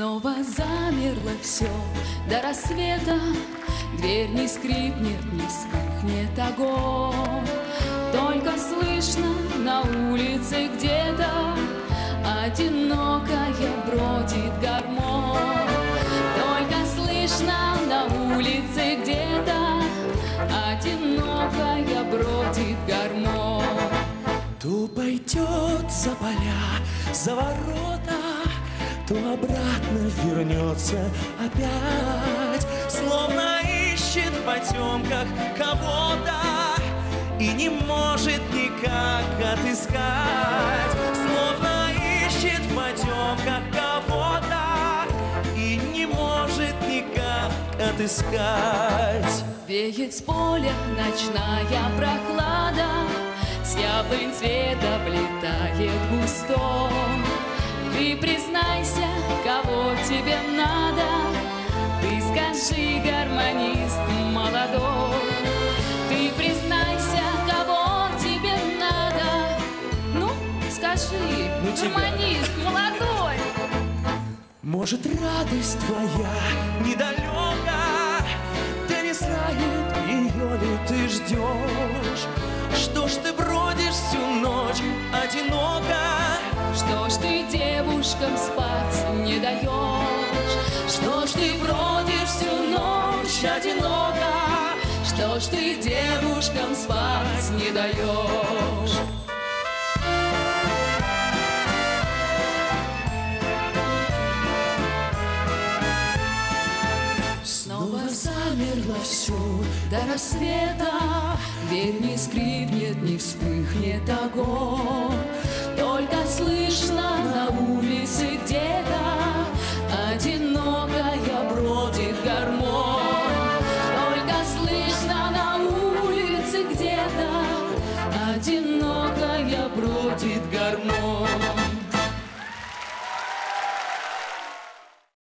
Снова замерло все до рассвета, дверь не скрипнет, не вспыхнет огонь. Только слышно на улице где-то одинокая бродит гармонь. Только слышно на улице где-то одинокая бродит гармонь. То пойдет за поля, за ворота, то обратно вернется опять, словно ищет в потемках кого-то и не может никак отыскать. Словно ищет в потемках кого-то и не может никак отыскать. Веет с поля ночная прохлада, с яблонь цвета влетает густой. Ты признайся, кого тебе надо, ты скажи, гармонист молодой. Ты признайся, кого тебе надо, ну, скажи, гармонист молодой. Может, радость твоя недалека, да не знает, ее ли ты ждешь? Что ж ты бродишь всю ночь одиноко? Что ж ты девушкам спать не даешь? Что ж ты бродишь всю ночь одиноко? Что ж ты девушкам спать не даешь? Снова замерло все до рассвета, дверь не скрипнет, не вспыхнет огонь. Только слышно на улице где-то одинокая бродит гармонь. Только слышно на улице где-то одинокая бродит гармонь.